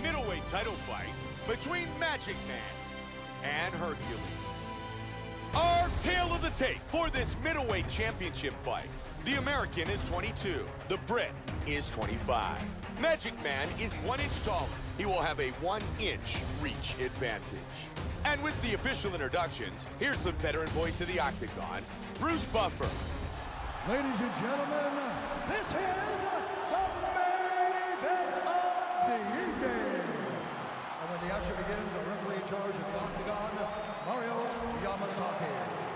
middleweight title fight between Magic Man and Hercules. Our tale of the tape for this middleweight championship fight. The American is 22. The Brit is 25. Magic Man is 1 inch taller. He will have a 1-inch reach advantage. And with the official introductions, here's the veteran voice of the Octagon, Bruce Buffer. Ladies and gentlemen, this is the main event of the evening. And when the action begins, a referee in charge of the Octagon, Mario Yamasaki.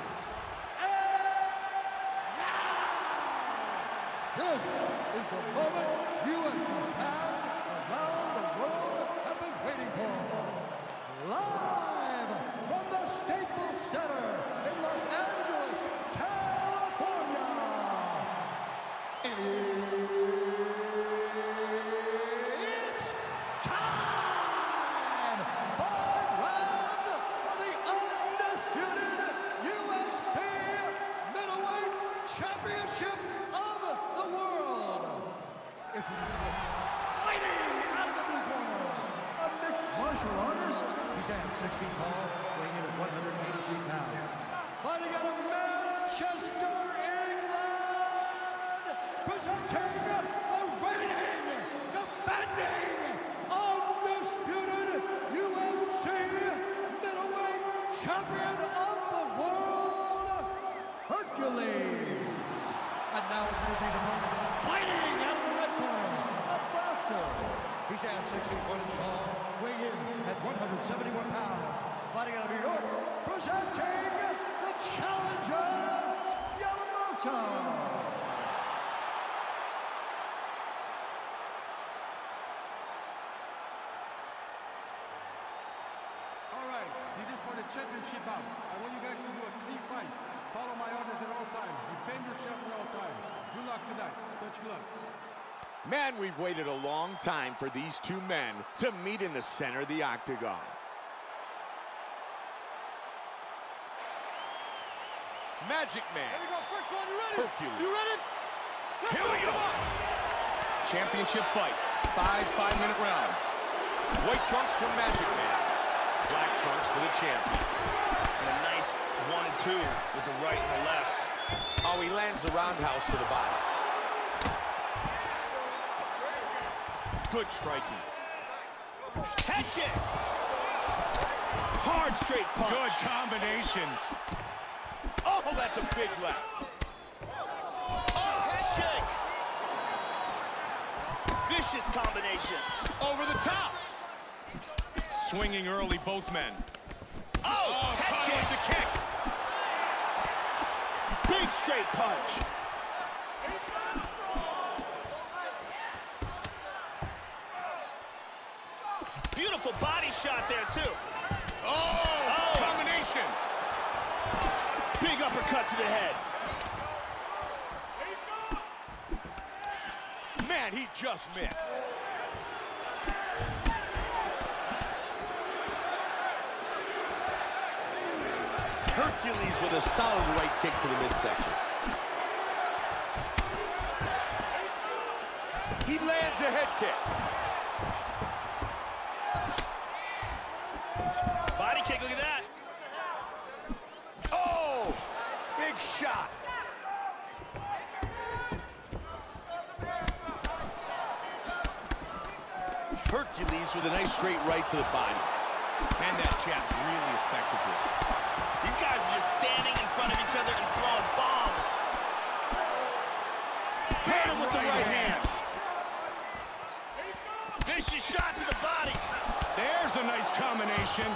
And now, this is the moment UFC fans around the world have been waiting for. Live from the Staples Center in Los Angeles, California. It's time! 5 rounds for the undisputed UFC Middleweight Championship of the world. Introducing fighting out of the blue corner, a mixed martial artist. He stands 6 feet tall, weighing in at 183 pounds. Fighting out of Manchester, England, presenting the reigning, defending, undisputed UFC middleweight champion of the world, Hercules. And now introducing his opponent, fighting out of the red corner, a boxer. He stands 6 feet 1 inch tall, weighing in at 171 pounds. Fighting out of New York, presenting the challenger, Yamamoto. All right, this is for the championship bout. I want you guys to do a clean fight. Follow my orders at all times. Defend yourself at all times. Good luck tonight. Touch gloves. Man, we've waited a long time for these two men to meet in the center of the Octagon. Magic Man. Here we go. First one, you ready? Hercules. You ready? Here we go. Championship fight. 5 5-minute rounds. White trunks for Magic Man. Black trunks for the champion. And a nice 1-2 with the right and the left. Oh, he lands the roundhouse to the body. Good striking. Head kick. Hard straight punch. Good combinations. Oh, that's a big left. Head kick. Vicious combinations. Over the top. Swinging early, both men. Oh, head caught kick. with the kick. Big straight punch. Beautiful body shot there, too. Oh, combination. Big uppercut to the head. Man, he just missed. Hercules with a solid right kick to the midsection. He lands a head kick. Body kick, look at that. Oh, big shot. Hercules with a nice straight right to the body. And that jab's really effective here. These guys are just standing in front of each other and throwing bombs. Hit him with the right hand. Vicious shot to the body. There's a nice combination.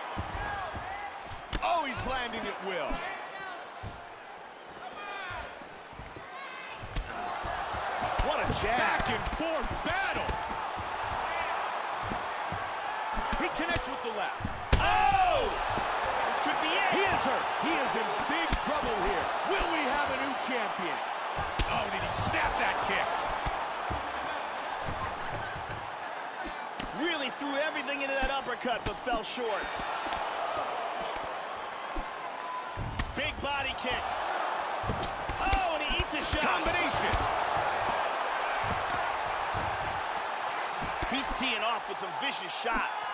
Oh, he's landing at will. What a jab. Back and forth battle. He connects with the left. Oh! This could be it. He is hurt. He is in big trouble here. Will we have a new champion? Oh, did he snap that kick? Really threw everything into that uppercut, but fell short. Big body kick. Oh, and he eats a shot. Combination. He He's teeing off with some vicious shots.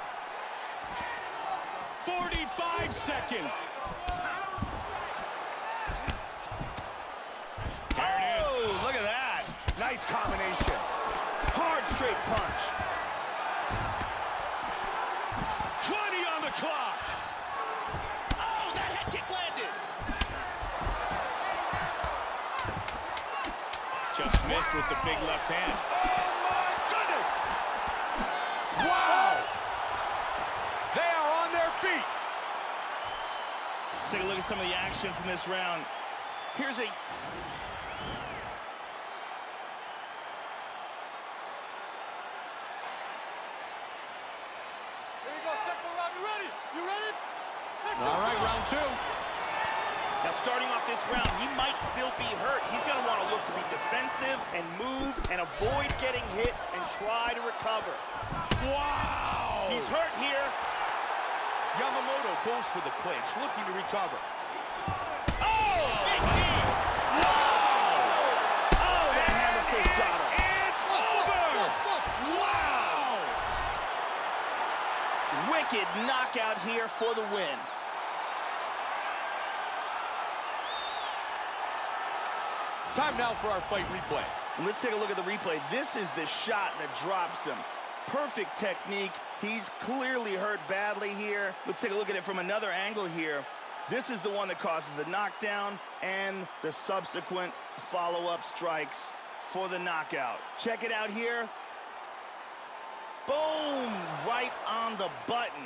45 seconds. There it is. Oh, look at that. Nice combination. Hard straight punch. 20 on the clock. Oh, that head kick landed. Just missed with the big left hand. Oh, my goodness. Wow. They are on their feet. Let's take a look at some of the action from this round. Here's a... All right, round two. Now, starting off this round, he might still be hurt. He's going to want to look to be defensive and move and avoid getting hit and try to recover. Wow. He's hurt here. Yamamoto goes for the clinch, looking to recover. Oh, big knee. Wow. Oh, that hammer fist got him. It's over. Wow. Wicked knockout here for the win. Time now for our fight replay. Let's take a look at the replay. This is the shot that drops him. Perfect technique. He's clearly hurt badly here. Let's take a look at it from another angle here. This is the one that causes the knockdown and the subsequent follow-up strikes for the knockout. Check it out here. Boom! Right on the button.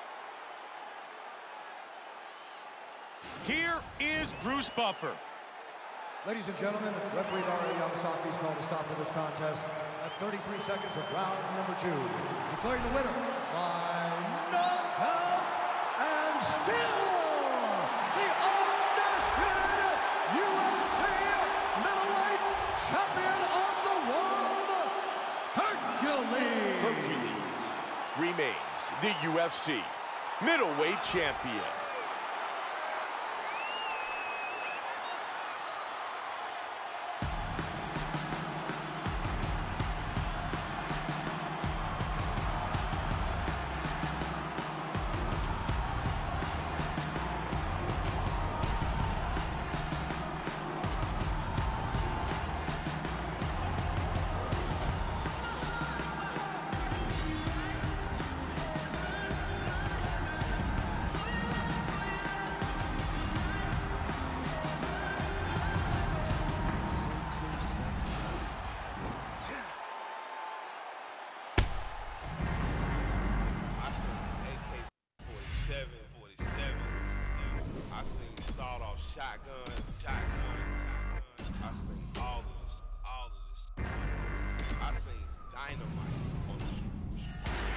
Here is Bruce Buffer. Ladies and gentlemen, referee Dario Yamasaki is called to stop to this contest at 33 seconds of round number 2. Declaring the winner by knockout and still the undisputed UFC middleweight champion of the world, Hercules. Hercules remains the UFC middleweight champion. Shotgun. I seen all of this. I seen dynamite on the street.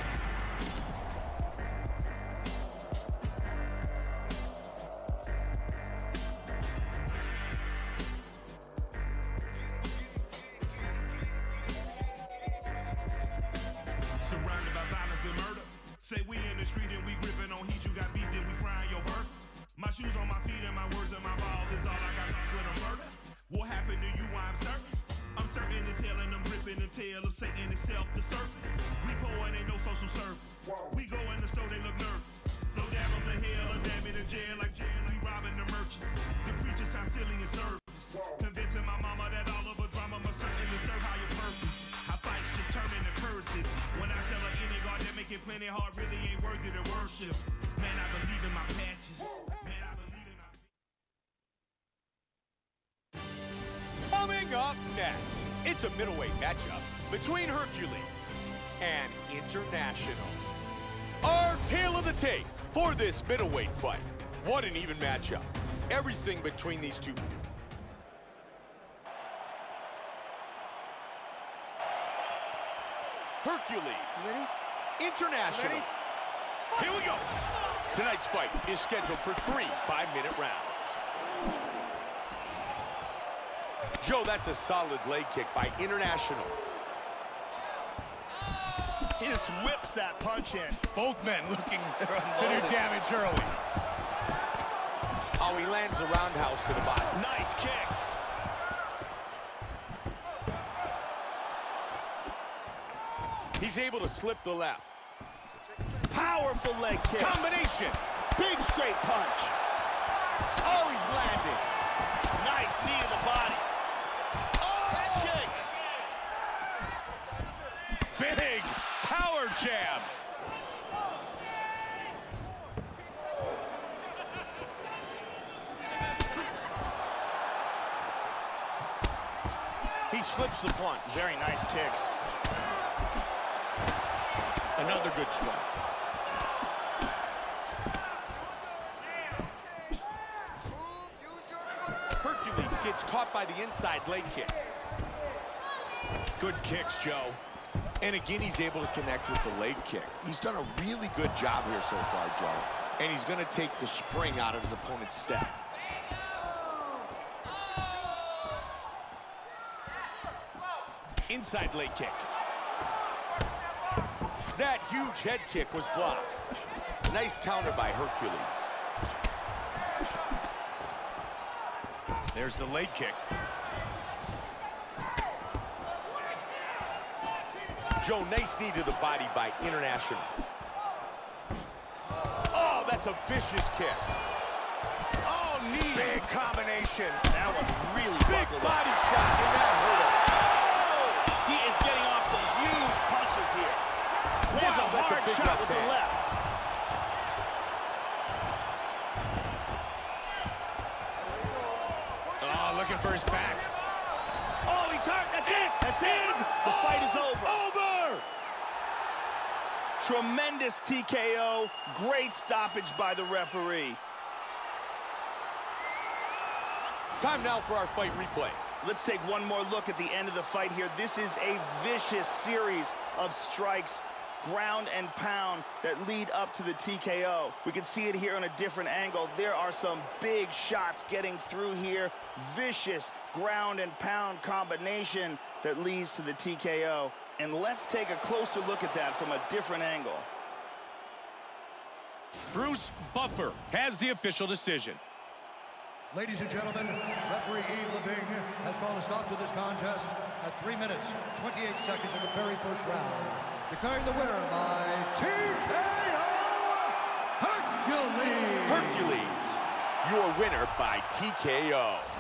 Surrounded by violence and murder. Say we in the street and we gripping on heat. You got beef, then we frying your bird. My shoes on my feet and my words and my balls is all I got with a murder. What happened to you? I'm certain. I'm certain as hell and I'm gripping the tail of Satan itself, the serpent. We poor and ain't no social service. We go in the store, they look nervous. So damn them to hell or damn it in jail like jail. We robbing the merchants. The preachers sound silly in service. Convincing my mama that all of a drama must certainly serve higher purpose. I fight determined the curses. When I tell her any God that make it plenty hard really ain't worthy to worship. Man, I believe in my patches. Man, I believe in my... Coming up next, it's a middleweight matchup between Hercules and International. Our tale of the tape for this middleweight fight. What an even matchup. Everything between these two. Hercules. International. Here we go. Tonight's fight is scheduled for 3 5-minute rounds. Joe, that's a solid leg kick by International. He just whips that punch in. Both men looking to do damage early. Oh, he lands the roundhouse to the body. Nice kicks. He He's able to slip the left. Powerful leg kick. Combination. Big straight punch. Oh, he's landed. Nice knee to the body. Oh! Head kick. Big power jab. He slips the punch. Very nice kicks. Another good strike. Hercules gets caught by the inside leg kick. Good kicks, Joe. And again, he's able to connect with the leg kick. He's done a really good job here so far, Joe. And he's going to take the spring out of his opponent's step. Inside leg kick. That huge head kick was blocked. Nice counter by Hercules. There's the leg kick. Joe, nice knee to the body by International. Oh, that's a vicious kick. Oh, knee. Big combination. That was really big body shot, and that hurt him. He is getting off some huge punches here. Lands a hard shot with the left. Oh, looking for his back. Oh, he's hurt. That's it. That's it. The fight is over. Over. Tremendous TKO. Great stoppage by the referee. Time now for our fight replay. Let's take one more look at the end of the fight here. This is a vicious series of strikes, ground and pound, that lead up to the TKO. We can see it here on a different angle. There are some big shots getting through here. Vicious ground and pound combination that leads to the TKO. And let's take a closer look at that from a different angle. Bruce Buffer has the official decision. Ladies and gentlemen, referee Yves Lavigne has called a stop to this contest at 3 minutes, 28 seconds of the very first round, declaring the winner by TKO, Hercules! Hercules, your winner by TKO.